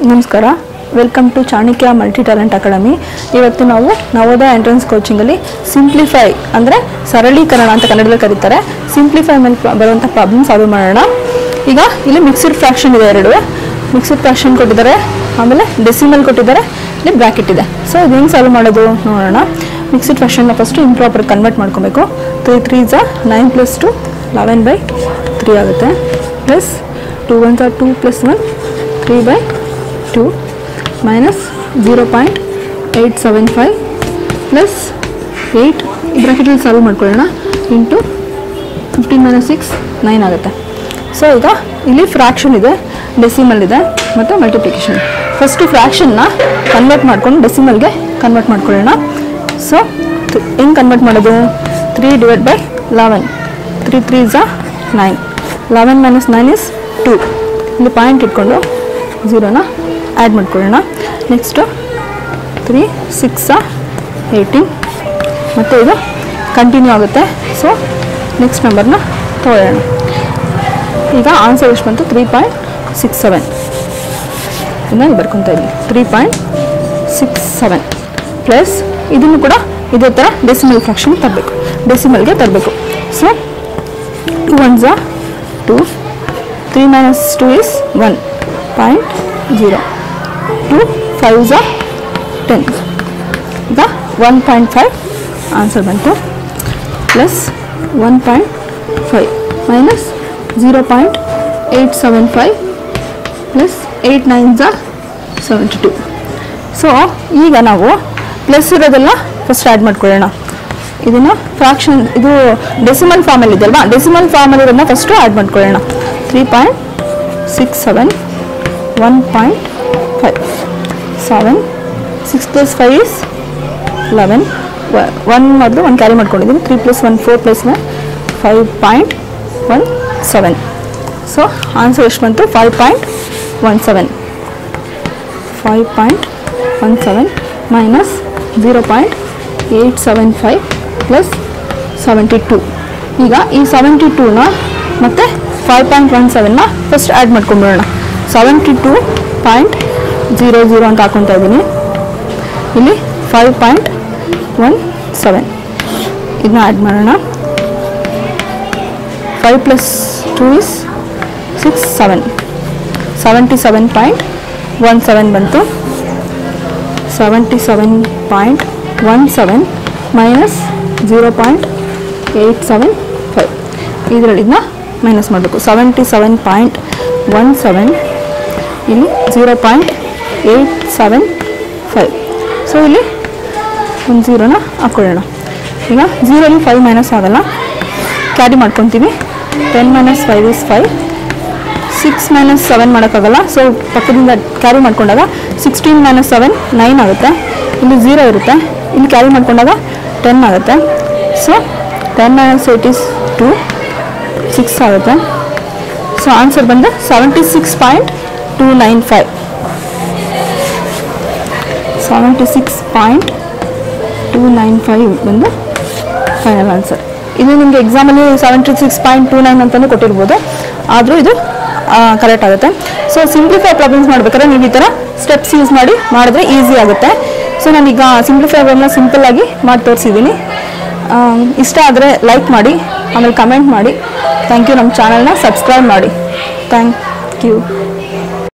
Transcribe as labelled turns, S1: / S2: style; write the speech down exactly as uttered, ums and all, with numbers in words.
S1: ನಮಸ್ಕಾರ, welcome to Chanakya multi talent academy. ಇವತ್ತು ನಾವು ನವೋದಯ ಎಂಟ್ರೆನ್ಸ್ ಕೋಚಿಂಗಲ್ಲಿ ಸಿಂಪ್ಲಿಫೈ ಅಂದರೆ ಸರಳೀಕರಣ ಅಂತ ಕನ್ನಡದಲ್ಲಿ ಕರೀತಾರೆ, ಸಿಂಪ್ಲಿಫೈ ಮೇಲೆ ಬರುವಂಥ ಪ್ರಾಬ್ಲಮ್ ಸಾಲ್ವ್ ಮಾಡೋಣ. ಈಗ ಇಲ್ಲಿ ಮಿಕ್ಸ್ಡ್ ಫ್ರಾಕ್ಷನ್ ಇದೆ, ಎರಡು ಮಿಕ್ಸ್ಡ್ ಫ್ರಾಕ್ಷನ್ ಕೊಟ್ಟಿದ್ದಾರೆ, ಆಮೇಲೆ ಡೆಸಿಮಲ್ ಕೊಟ್ಟಿದ್ದಾರೆ, ಇಲ್ಲಿ ಬ್ರ್ಯಾಕೆಟ್ ಇದೆ. ಸೊ ಇದು ಹೆಂಗೆ ಸಾಲ್ವ್ ಮಾಡೋದು ನೋಡೋಣ. ಮಿಕ್ಸ್ಡ್ ಫ್ರಾಕ್ಷನ್ನ ಫಸ್ಟು ಇಂಪ್ರಾಪರ್ ಕನ್ವರ್ಟ್ ಮಾಡ್ಕೊಬೇಕು. ತ್ರೀ ತ್ರೀ ಝಾ nine plus two eleven by three ಆಗುತ್ತೆ, ಪ್ಲಸ್ ಟೂ ಒನ್ ಝಾ two plus one three by two minus zero point eight seven five plus eight ಬ್ರಾಕೆಟಲ್ಲಿ ಸಾಲ್ವ್ ಮಾಡ್ಕೊಳ್ಳೋಣ into fifteen minus six nine ಆಗುತ್ತೆ. So ಈಗ ಇಲ್ಲಿ fraction ಇದೆ, decimal ಇದೆ ಮತ್ತು ಮಲ್ಟಿಪ್ಲಿಕೇಶನ್. ಫಸ್ಟು ಫ್ರಾಕ್ಷನ್ನ ಕನ್ವರ್ಟ್ ಮಾಡ್ಕೊಂಡು ಡೆಸಿಮಲ್ಗೆ ಕನ್ವರ್ಟ್ ಮಾಡ್ಕೊಳ್ಳೋಣ. ಸೊ ಹೆಂಗೆ ಕನ್ವರ್ಟ್ ಮಾಡೋದು? Three divide by eleven, three three ಝಾ nine, eleven minus nine is two. ಇಲ್ಲಿ ಪಾಯಿಂಟ್ ಇಟ್ಕೊಂಡು ಝೀರೋನ ಆ್ಯಡ್ ಮಾಡ್ಕೊಳ್ಳೋಣ. ನೆಕ್ಸ್ಟು ತ್ರೀ ಸಿಕ್ಸಾ ಏಯ್ಟೀನ್, ಮತ್ತು ಇದು ಕಂಟಿನ್ಯೂ ಆಗುತ್ತೆ. ಸೊ ನೆಕ್ಸ್ಟ್ ನಂಬರ್ನ ತೊಗೊಳ್ಳೋಣ. ಈಗ ಆನ್ಸರ್ ಎಷ್ಟು ಬಂತು? Three point six seven. ಇದನ್ನು ಬರ್ಕೊತಾ ಇದ್ದೀನಿ, three point six seven plus ಇದನ್ನು ಕೂಡ ಇದೇ ಥರ ಡೆಸಿಮಲ್ ಫ್ರಾಕ್ಷನ್ ತರಬೇಕು, ಡೆಸಿಮಲ್ಗೆ ತರಬೇಕು. ಸೊ ಟೂ ಒನ್ ಝಾ two, three minus two is one point zero, two five ಝಾ ಟೆನ್. ಈಗ ಒನ್ ಪಾಯಿಂಟ್ ಫೈವ್ ಆನ್ಸರ್ ಬಂತು, plus one point five minus zero point eight seven five plus eight nine ಝಾ seventy two. So ಈಗ ನಾವು plus ಇರೋದೆಲ್ಲ first add ಮಾಡ್ಕೊಳ್ಳೋಣ. ಇದನ್ನು fraction, ಇದು ಡೆಸಿಮಲ್ ಫಾರ್ಮಲ್ಲಿ ಇದೆ ಅಲ್ವಾ, ಡೆಸಿಮಲ್ ಫಾರ್ಮಲ್ಲಿರೋದನ್ನ ಫಸ್ಟು ಆ್ಯಡ್ ಮಾಡ್ಕೊಳ್ಳೋಣ. Three point six seven, one point five, seven, six plus five is eleven, one ಮಾಡಿದ್ರೆ ಒನ್ ಕ್ಯಾರಿ ಮಾಡ್ಕೊಂಡಿದ್ದೀನಿ, three plus one four plus one five point one seven. So answer ಎಷ್ಟು ಬಂತು? Five point one seven, five point one seven minus zero point eight seven five plus seventy two. ಈಗ ಈ seventy ಟೂನ ಮತ್ತು five point one ಸೆವೆನ್ನ first add ಮಾಡ್ಕೊಂಡ್ಬಿಡೋಣ. Seventy two point zero zero ಅಂತ ಹಾಕೊತಾ ಇದ್ದೀನಿ, ಇಲ್ಲಿ ಫೈವ್ ಪಾಯಿಂಟ್ ಒನ್ ಸೆವೆನ್ ಇದನ್ನ ಆ್ಯಡ್ ಮಾಡೋಣ. Five plus two is six, seven, seventy seven point one seven ಬಂತು. Seventy seven point one seven minus zero point eight seven five, ಇದರಲ್ಲಿ ಇದನ್ನ minus ಮಾಡಬೇಕು. Seventy seven point one seven, ಇಲ್ಲಿ zero point eight seven five. So ಇಲ್ಲಿ ಒಂದು ಝೀರೋನ ಹಾಕ್ಕೊಳ್ಳೋಣ. ಈಗ ಝೀರೋಲಿ ಫೈವ್ ಮೈನಸ್ ಆಗೋಲ್ಲ, ಕ್ಯಾರಿ ಮಾಡ್ಕೊತೀವಿ. Ten minus five is five, six minus seven ಮಾಡೋಕ್ಕಾಗಲ್ಲ, ಸೊ ಪಕ್ಕದಿಂದ ಕ್ಯಾರಿ ಮಾಡ್ಕೊಂಡಾಗ ಸಿಕ್ಸ್ಟೀನ್ ಮೈನಸ್ ಸೆವೆನ್ ನೈನ್ ಆಗುತ್ತೆ. ಇಲ್ಲಿ ಝೀರೋ ಇರುತ್ತೆ, ಇಲ್ಲಿ ಕ್ಯಾರಿ ಮಾಡ್ಕೊಂಡಾಗ ಟೆನ್ ಆಗುತ್ತೆ. So ten minus eight is two, six ಆಗುತ್ತೆ. ಸೊ ಆನ್ಸರ್ ಬಂದು seventy six point two nine five, seventy six point two nine five ಬಂದು ಫೈನಲ್ ಆನ್ಸರ್. ಇದು ನಿಮಗೆ ಎಕ್ಸಾಮಲ್ಲಿ seventy six point two nine ಅಂತಲೂ ಕೊಟ್ಟಿರ್ಬೋದು, ಆದರೂ ಇದು ಕರೆಕ್ಟ್ ಆಗುತ್ತೆ. ಸೊ ಸಿಂಪ್ಲಿಫೈ ಪ್ರಾಬ್ಲಮ್ಸ್ ಮಾಡ್ಬೇಕಾದ್ರೆ ನೀವು ಈ ಥರ ಸ್ಟೆಪ್ಸ್ ಯೂಸ್ ಮಾಡಿ ಮಾಡಿದ್ರೆ ಈಸಿ ಆಗುತ್ತೆ. ಸೊ ನಾನೀಗ ಸಿಂಪ್ಲಿಫೈಗಳನ್ನ ಸಿಂಪಲ್ಲಾಗಿ ಮಾಡಿ ತೋರಿಸಿದ್ದೀನಿ. ಇಷ್ಟ ಆದರೆ ಲೈಕ್ ಮಾಡಿ, ಆಮೇಲೆ ಕಮೆಂಟ್ ಮಾಡಿ. Thank you. ನಮ್ಮ ಚಾನಲ್ನ ಸಬ್ಸ್ಕ್ರೈಬ್ ಮಾಡಿ. Thank you.